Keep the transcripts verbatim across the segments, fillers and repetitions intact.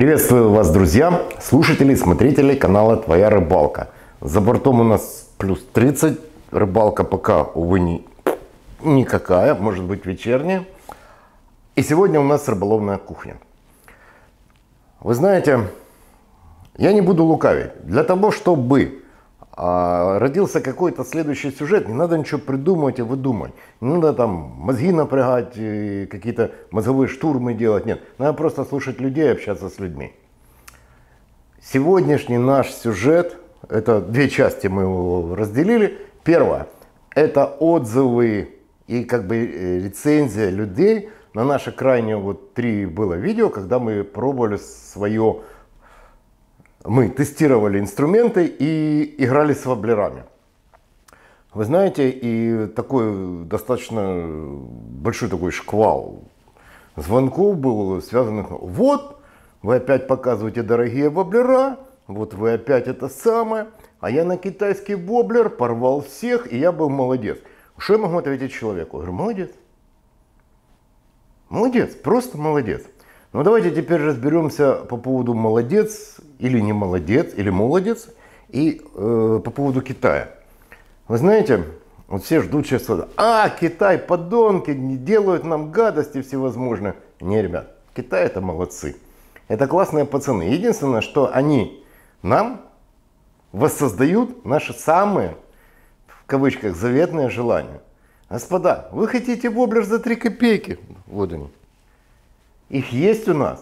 Приветствую вас, друзья, слушатели и смотрители канала Твоя Рыбалка. За бортом у нас плюс тридцать, рыбалка пока, увы, не, никакая, может быть вечерняя. И сегодня у нас рыболовная кухня. Вы знаете, я не буду лукавить. Для того, чтобы а, родился какой-то следующий сюжет, не надо ничего придумывать и выдумывать. Не надо там мозги напрягать, какие-то мозговые штурмы делать. Нет, надо просто слушать людей и общаться с людьми. Сегодняшний наш сюжет, это две части мы его разделили. Первое, это отзывы и как бы рецензия людей на наши крайние вот три было видео, когда мы пробовали свое, мы тестировали инструменты и играли с воблерами. Вы знаете, и такой достаточно большой такой шквал звонков был связанных. Вот, вы опять показываете дорогие воблера, вот вы опять это самое, а я на китайский воблер порвал всех, и я был молодец. Что я могу ответить человеку? Я говорю, молодец. Молодец, просто молодец. Ну давайте теперь разберемся по поводу молодец или не молодец, или молодец, и э, по поводу Китая. Вы знаете, вот все ждут сейчас, а, Китай, подонки, не делают нам гадости всевозможные. Не, ребят, Китай это молодцы. Это классные пацаны. Единственное, что они нам воссоздают наши самые, в кавычках, заветные желания. Господа, вы хотите воблер за три копейки? Вот они. Их есть у нас.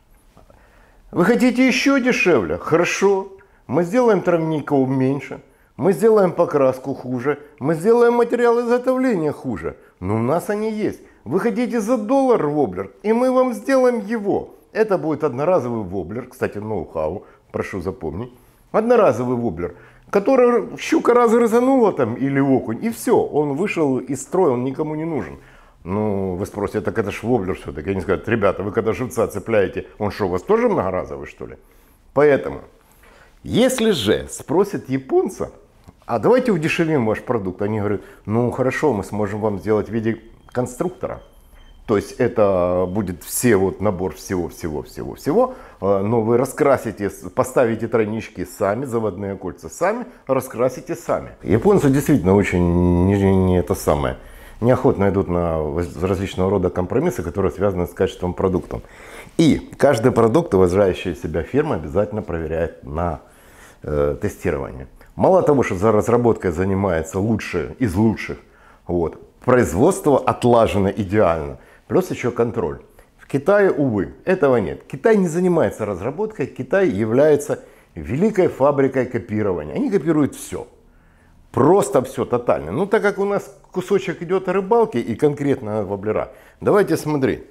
Вы хотите еще дешевле? Хорошо. Мы сделаем травников меньше. Мы сделаем покраску хуже. Мы сделаем материал изготовления хуже. Но у нас они есть. Вы хотите за доллар воблер? И мы вам сделаем его. Это будет одноразовый воблер. Кстати, ноу-хау. Прошу запомнить. Одноразовый воблер. Который щука разгрызанула там или окунь. И все. Он вышел из строя. Он никому не нужен. Ну, вы спросите, так это ж воблер все-таки. Они скажут, ребята, вы когда живца цепляете, он что, у вас тоже многоразовый, что ли? Поэтому, если же спросят японца, а давайте удешевим ваш продукт, они говорят, ну хорошо, мы сможем вам сделать в виде конструктора. То есть это будет все вот набор всего-всего-всего-всего, но вы раскрасите, поставите тройнички сами, заводные кольца сами, раскрасите сами. Японцы действительно очень не, не это самое. Неохотно идут на различного рода компромиссы, которые связаны с качеством продукта. И каждый продукт, уважающая себя фирма, обязательно проверяет на э, тестирование. Мало того, что за разработкой занимается лучшие из лучших, вот, производство отлажено идеально, плюс еще контроль. В Китае, увы, этого нет. Китай не занимается разработкой, Китай является великой фабрикой копирования. Они копируют все. Просто все тотально. Ну, так как у нас кусочек идет о рыбалке и конкретно воблера, давайте смотреть.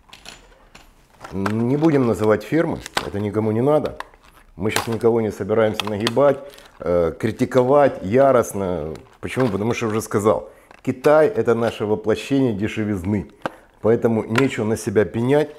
Не будем называть фирмы, это никому не надо. Мы сейчас никого не собираемся нагибать, э, критиковать яростно. Почему? Потому что уже сказал, Китай это наше воплощение дешевизны. Поэтому нечего на себя пенять.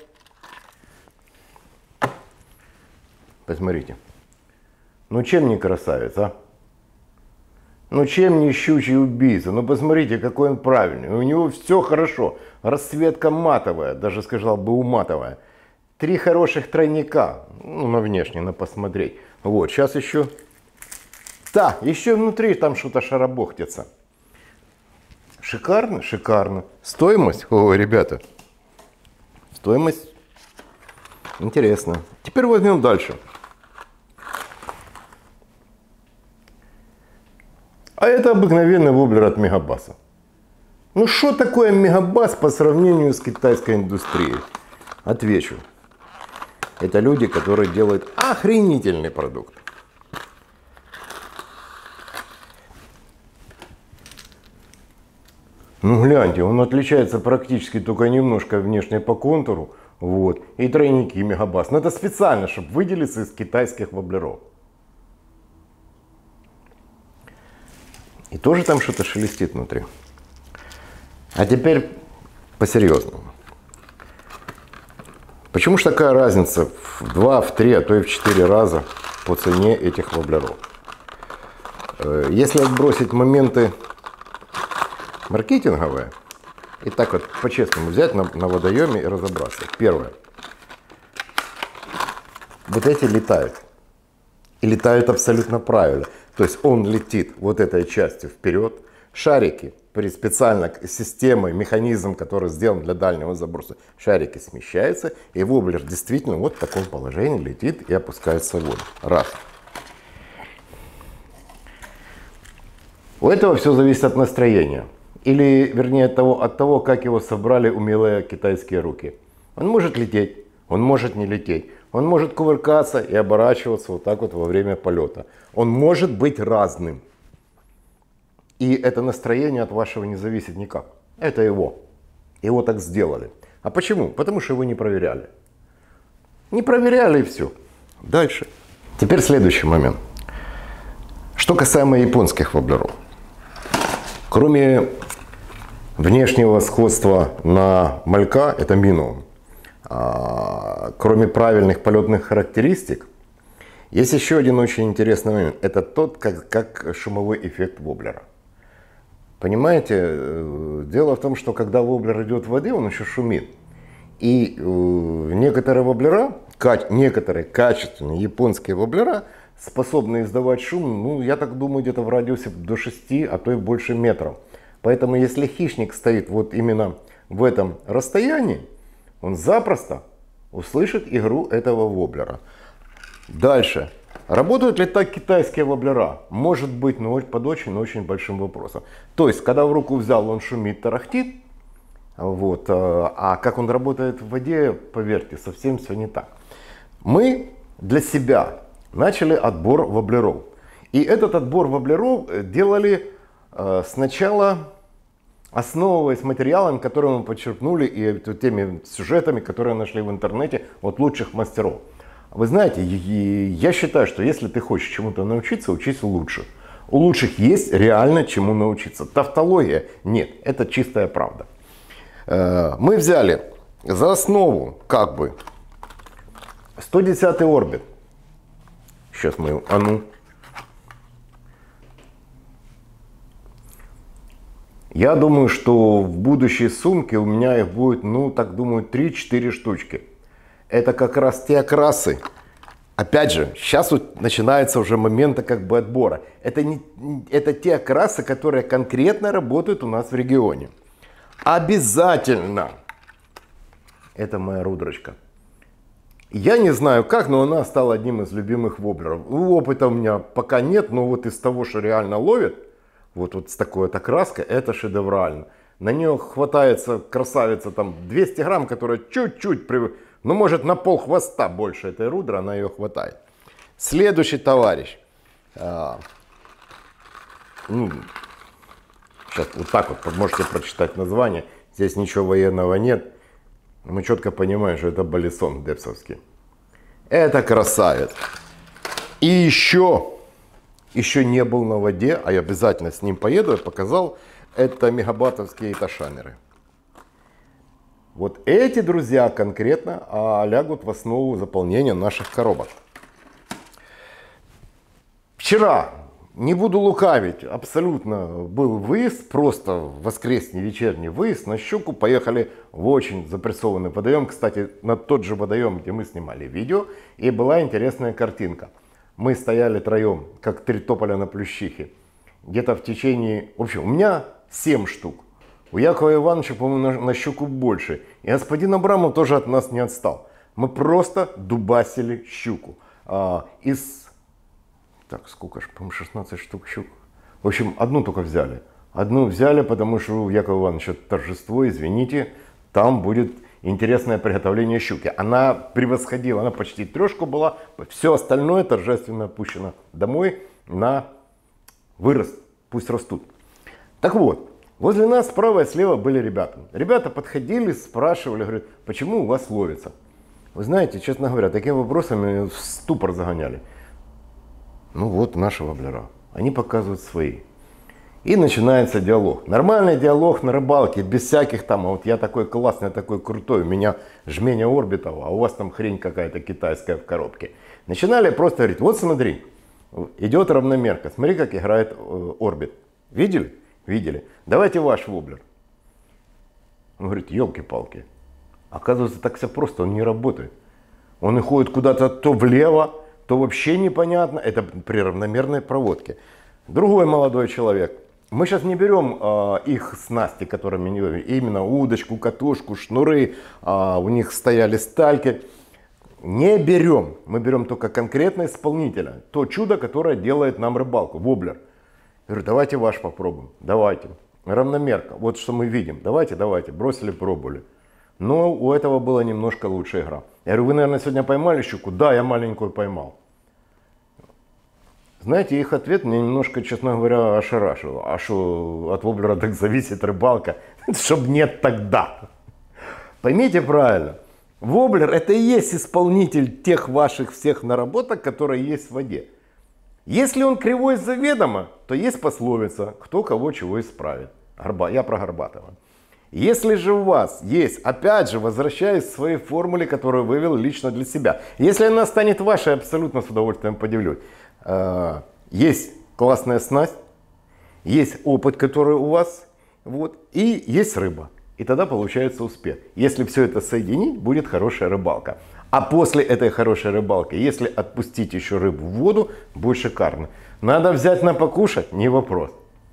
Посмотрите. Ну чем не красавец, а? Ну чем не щучий убийца? Ну посмотрите, какой он правильный. У него все хорошо. Расцветка матовая, даже сказал бы уматовая. Три хороших тройника. Ну на внешне, на посмотреть. Вот, сейчас еще. Да, еще внутри там что-то шарабохтится. Шикарно, шикарно. Стоимость? О, ребята. Стоимость интересно. Теперь возьмем дальше. А это обыкновенный воблер от Мегабаса. Ну что такое Мегабас по сравнению с китайской индустрией? Отвечу. Это люди, которые делают охренительный продукт. Ну гляньте, он отличается практически только немножко внешне по контуру. Вот. И тройники Мегабас. Но это специально, чтобы выделиться из китайских воблеров. И тоже там что-то шелестит внутри. А теперь по-серьезному. Почему же такая разница в два, в три, а то и в четыре раза по цене этих воблеров? Если отбросить моменты маркетинговые, и так вот по-честному взять на, на водоеме и разобраться. Первое. вот эти летают. И летают абсолютно правильно. То есть он летит вот этой частью вперед. Шарики при специальной системе, механизм, который сделан для дальнего заброса, шарики смещаются. И воблер действительно вот в таком положении летит и опускается в воду. Раз. У этого все зависит от настроения. Или, вернее, от того, от того, как его собрали умелые китайские руки. Он может лететь, он может не лететь. Он может кувыркаться и оборачиваться вот так вот во время полета. Он может быть разным. И это настроение от вашего не зависит никак. Это его. Его так сделали. А почему? Потому что его не проверяли. Не проверяли и все. Дальше. Теперь следующий момент. Что касаемо японских воблеров. Кроме внешнего сходства на малька, это минимум. А, кроме правильных полетных характеристик, есть еще один очень интересный момент. Это тот, как, как шумовой эффект воблера. Понимаете, дело в том, что когда воблер идет в воде, он еще шумит. И э, некоторые воблера, ка- некоторые качественные японские воблера способны издавать шум, ну, я так думаю, где-то в радиусе до шести, а то и больше метров. Поэтому, если хищник стоит вот именно в этом расстоянии, он запросто услышит игру этого воблера. Дальше. Работают ли так китайские воблера? Может быть, но под очень-очень большим вопросом. То есть, когда в руку взял, он шумит, тарахтит. Вот, а как он работает в воде, поверьте, совсем все не так. Мы для себя начали отбор воблеров. И этот отбор воблеров делали э, сначала, основываясь материалом, который мы подчеркнули, и теми сюжетами, которые нашли в интернете от лучших мастеров. Вы знаете, я считаю, что если ты хочешь чему-то научиться, учись у лучших. У лучших есть реально чему научиться. Тавтология нет, это чистая правда. Мы взяли за основу как бы сто десятый орбит. Сейчас мы, а ну. Я думаю, что в будущей сумке у меня их будет, ну так думаю, три-четыре штучки. Это как раз те окрасы. Опять же, сейчас вот начинается уже момент как бы отбора. Это, не, это те окрасы, которые конкретно работают у нас в регионе. Обязательно. Это моя рудрочка. Я не знаю как, но она стала одним из любимых воблеров. Опыта у меня пока нет, но вот из того, что реально ловит, вот, вот с такой вот окраской, это шедеврально. На нее хватается красавица там двести грамм, которая чуть-чуть, при... ну может на пол хвоста больше этой рудры, она ее хватает. Следующий товарищ. А, ну, сейчас вот так вот можете прочитать название. Здесь ничего военного нет. Мы четко понимаем, что это балисон депсовский. Это красавец. И еще, еще не был на воде, а я обязательно с ним поеду, я показал. Это мегабатовские ташанеры. Вот эти, друзья, конкретно а, лягут в основу заполнения наших коробок. Вчера, не буду лукавить, абсолютно был выезд, просто воскресный вечерний выезд на щуку. Поехали в очень запрессованный водоем. Кстати, на тот же водоем, где мы снимали видео. И была интересная картинка. Мы стояли троем, как три тополя на плющихе. Где-то в течение... В общем, у меня семь штук. У Якова Ивановича, по-моему, на, на щуку больше. И господин Абрамов тоже от нас не отстал. Мы просто дубасили щуку. А, из... Так, сколько же, по-моему, шестнадцать штук щук. В общем, одну только взяли. Одну взяли, потому что у Якова Ивановича торжество, извините, там будет интересное приготовление щуки. Она превосходила, она почти трешку была. Все остальное торжественно опущено домой на вырост, пусть растут. Так вот, возле нас справа и слева были ребята. Ребята подходили, спрашивали, говорят, почему у вас ловится? Вы знаете, честно говоря, такими вопросами в ступор загоняли. Ну вот наши воблера. Они показывают свои. И начинается диалог. Нормальный диалог на рыбалке, без всяких там, а вот я такой классный, я такой крутой, у меня жменя орбитов, а у вас там хрень какая-то китайская в коробке. Начинали просто говорить, вот смотри, идет равномерка, смотри, как играет э, орбит. Видели? Видели. Давайте ваш воблер. Он говорит, елки-палки. Оказывается, так все просто, он не работает. Он уходит куда-то то влево, то вообще непонятно. Это при равномерной проводке. Другой молодой человек. Мы сейчас не берем э, их снасти, которыми не именно удочку, катушку, шнуры, э, у них стояли стальки. Не берем. Мы берем только конкретно исполнителя. То чудо, которое делает нам рыбалку. Воблер. Я говорю, давайте ваш попробуем. Давайте. Равномерка. Вот что мы видим. Давайте, давайте. Бросили, пробовали. Но у этого была немножко лучшая игра. Я говорю, вы, наверное, сегодня поймали щуку? Да, я маленькую поймал. Знаете, их ответ меня немножко, честно говоря, ошарашил. А что от воблера так зависит рыбалка? Чтоб нет тогда. Поймите правильно. Воблер это и есть исполнитель тех ваших всех наработок, которые есть в воде. Если он кривой заведомо, то есть пословица, кто кого чего исправит. Я про Горбатова. Если же у вас есть, опять же, возвращаясь к своей формуле, которую вывел лично для себя. Если она станет вашей, абсолютно с удовольствием поделюсь. Есть классная снасть, есть опыт, который у вас, вот, и есть рыба. И тогда получается успех. Если все это соединить, будет хорошая рыбалка. А после этой хорошей рыбалки, если отпустить еще рыбу в воду, будет шикарно. Надо взять на покушать, не вопрос.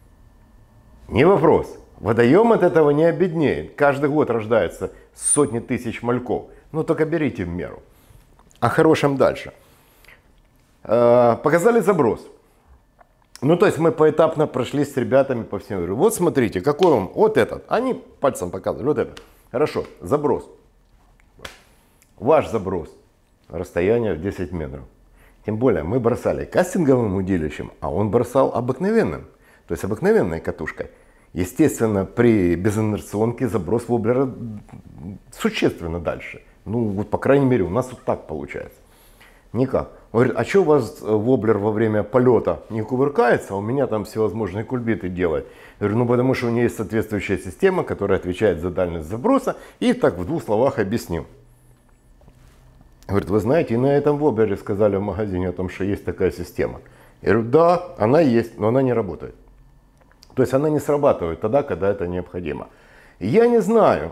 Не вопрос. Водоем от этого не обеднеет. Каждый год рождается сотни тысяч мальков. Но только берите в меру. О хорошем дальше. Показали заброс. Ну, то есть мы поэтапно прошли с ребятами по всем. Говорю, вот смотрите, какой он, вот этот. Они пальцем показывали, вот этот. Хорошо, заброс. Ваш заброс. Расстояние в десять метров. Тем более мы бросали кастинговым удилищем, а он бросал обыкновенным. То есть обыкновенной катушкой. Естественно, при безинерционке заброс воблера существенно дальше. Ну, вот по крайней мере у нас вот так получается. Никак. Он говорит, а что у вас воблер во время полета не кувыркается, а у меня там всевозможные кульбиты делает? Я говорю, ну потому что у нее есть соответствующая система, которая отвечает за дальность заброса. И так в двух словах объяснил. Говорит, вы знаете, и на этом воблере сказали в магазине о том, что есть такая система. Я говорю, да, она есть, но она не работает. То есть она не срабатывает тогда, когда это необходимо. Я не знаю,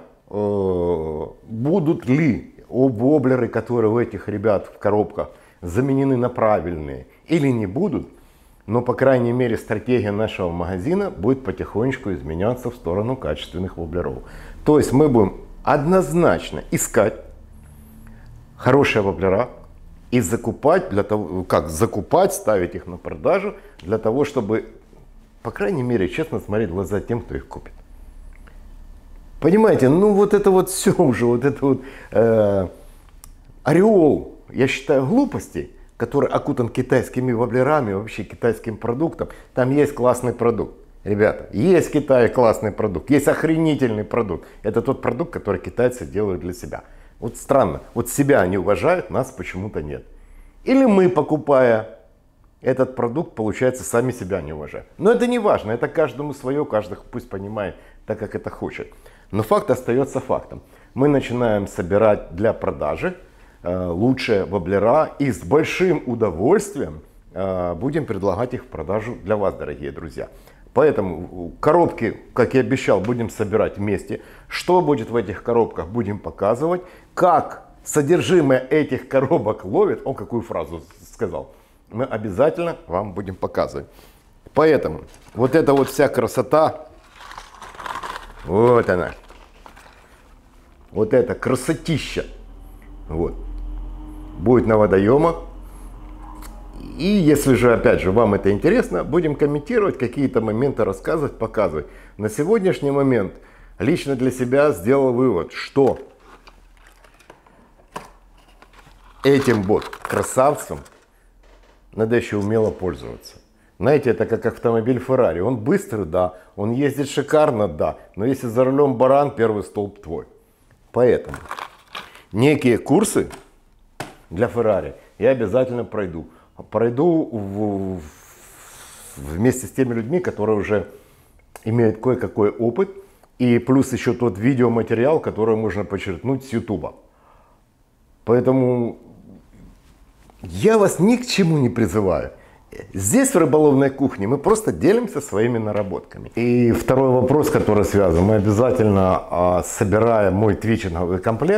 будут ли воблеры, которые у этих ребят в коробках заменены на правильные или не будут, но по крайней мере стратегия нашего магазина будет потихонечку изменяться в сторону качественных воблеров. То есть мы будем однозначно искать хорошие воблера и закупать, для того, как закупать, ставить их на продажу, для того, чтобы, по крайней мере, честно смотреть в глаза тем, кто их купит. Понимаете, ну вот это вот все уже, вот это вот э, ореол, я считаю, глупостей, который окутан китайскими воблерами, вообще китайским продуктом. Там есть классный продукт. Ребята, есть в Китае классный продукт, есть охренительный продукт. Это тот продукт, который китайцы делают для себя. Вот странно, вот себя они уважают, нас почему-то нет. Или мы, покупая этот продукт, получается, сами себя не уважаем. Но это не важно, это каждому свое, каждый пусть понимает так, как это хочет. Но факт остается фактом. Мы начинаем собирать для продажи э, лучшие воблера и с большим удовольствием э, будем предлагать их в продажу для вас, дорогие друзья. Поэтому коробки, как и обещал, будем собирать вместе. Что будет в этих коробках, будем показывать. Как содержимое этих коробок ловит, он какую фразу сказал, мы обязательно вам будем показывать. Поэтому вот эта вот вся красота, вот она. Вот это красотища. Вот. Будет на водоемах. И если же, опять же, вам это интересно, будем комментировать, какие-то моменты рассказывать, показывать. На сегодняшний момент лично для себя сделал вывод, что этим вот красавцем надо еще умело пользоваться. Знаете, это как автомобиль Ferrari. Он быстрый, да. Он ездит шикарно, да. Но если за рулем баран, первый столб твой. Поэтому некие курсы для Ferrari я обязательно пройду. Пройду в, в, вместе с теми людьми, которые уже имеют кое-какой опыт. И плюс еще тот видеоматериал, который можно подчеркнуть с ютуба. Поэтому я вас ни к чему не призываю. Здесь в рыболовной кухне мы просто делимся своими наработками. И второй вопрос, который связан. Мы обязательно, собирая мой твичинговый комплект,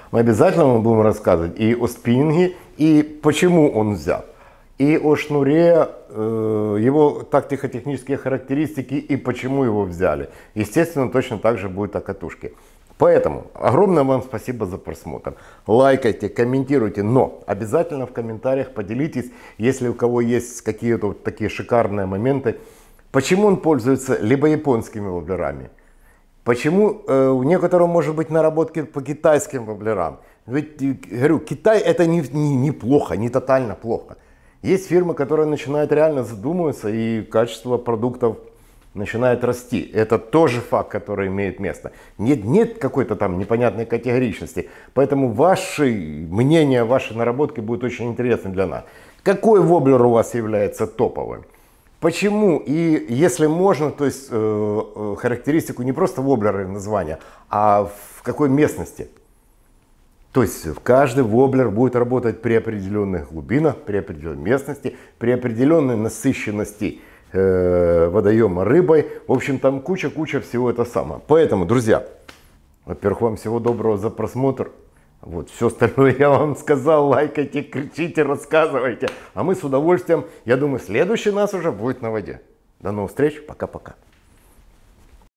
Мы обязательно вам будем рассказывать и о спиннинге, и почему он взят, и о шнуре, э, его тактико-технические характеристики и почему его взяли. Естественно, точно так же будет о катушке. Поэтому огромное вам спасибо за просмотр. Лайкайте, комментируйте, но обязательно в комментариях поделитесь, если у кого есть какие-то вот такие шикарные моменты, почему он пользуется либо японскими воблерами, почему э, у некоторых может быть наработки по китайским воблерам. Ведь, говорю, Китай это не, не, не плохо, не тотально плохо. Есть фирмы, которые начинают реально задумываться, и качество продуктов начинает расти. Это тоже факт, который имеет место. Нет, нет какой-то там непонятной категоричности. Поэтому ваши мнения, ваши наработки будут очень интересны для нас. Какой воблер у вас является топовым? Почему? И если можно, то есть э, э, характеристику не просто воблера и названия, а в какой местности. То есть каждый воблер будет работать при определенных глубинах, при определенной местности, при определенной насыщенности э, водоема рыбой. В общем, там куча-куча всего это самое. Поэтому, друзья, во-первых, вам всего доброго за просмотр. Вот, все остальное я вам сказал. Лайкайте, кричите, рассказывайте. А мы с удовольствием, я думаю, следующий нас уже будет на воде. До новых встреч. Пока-пока.